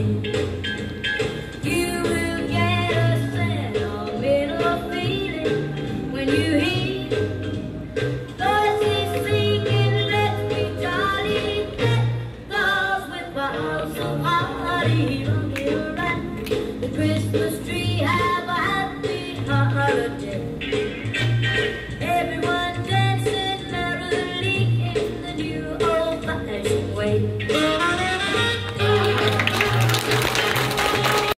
You will get a sentimental feeling when you hear voices singing, let's be jolly, let those with boughs of holly.